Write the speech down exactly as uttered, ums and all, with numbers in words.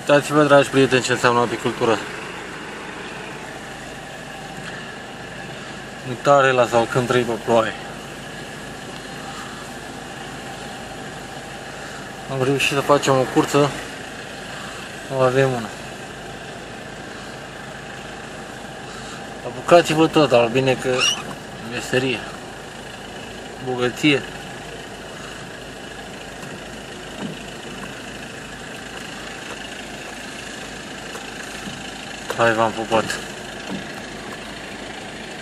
Uitați-vă, dragi prieteni, ce înseamnă apicultură. Nu tare la sau când trei pe ploaie. Am reușit să facem o curță. O avem una. Apucați-vă tot, dar bine că meserie, bogăție. Hai, v-am pupat.